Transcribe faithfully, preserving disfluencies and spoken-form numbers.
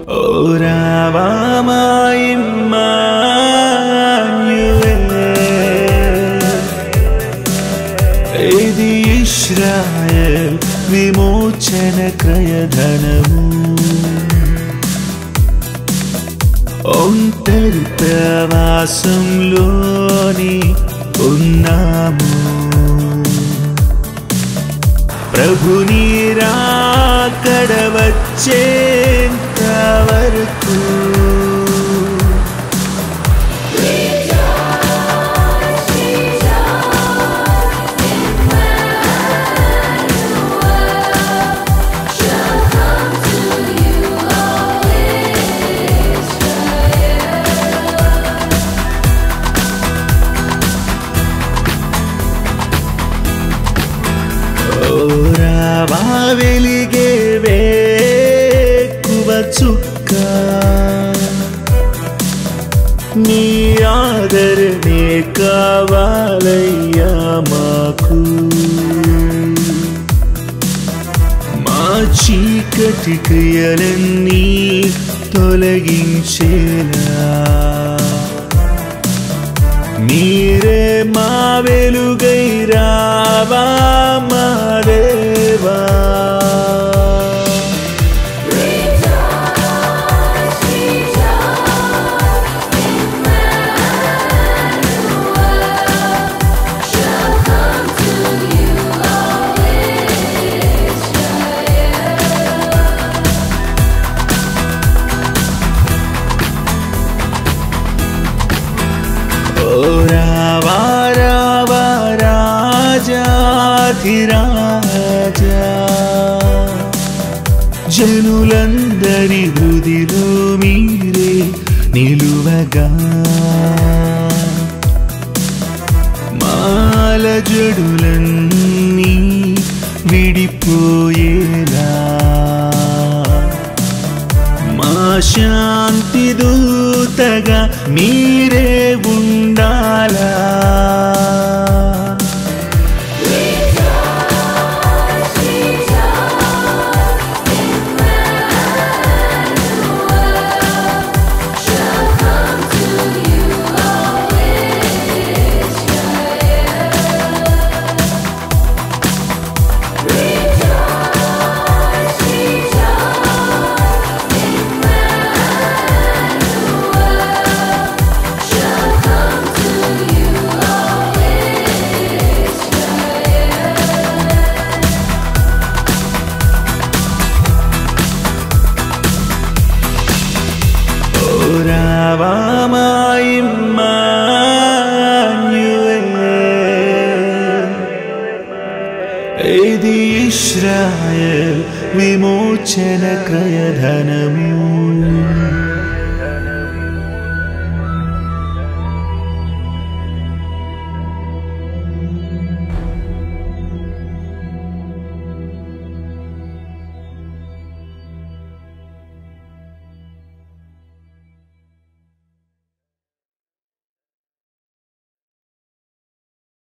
Orava Immanuel, Edi Israel Vimochana Krayadhanamu Ontari Pravasamloni Unnamu Prabhuni Rakada Vachenta Varaku Velige vekuva chukka Ni adarane kavalaya maku Ma chikati kriyalanni tolaginchela Meere ma velugai rava ma deva Raja Janulandari hrudilo meere niluvaga Mala jadulanni vidipoyela Ma shanti dutaga meere undala Israel Vimochana Krayadhanamu